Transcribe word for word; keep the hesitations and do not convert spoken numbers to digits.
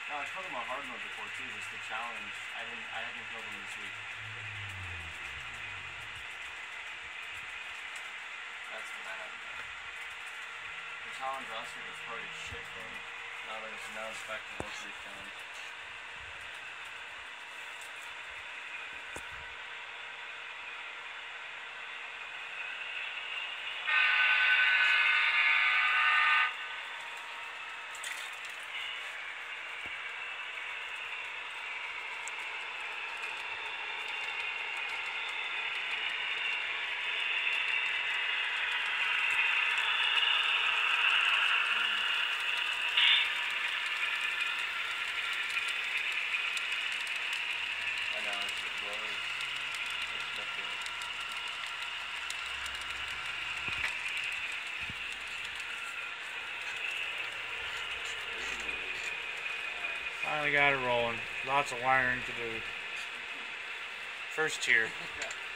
No, I killed him on hard mode before too, just the challenge. I didn't I haven't killed him this week. That's what I haven't done. The challenge last week was probably shit for him. Now there's now it's back to work week down. Finally got it rolling. Lots of wiring to do. First tier.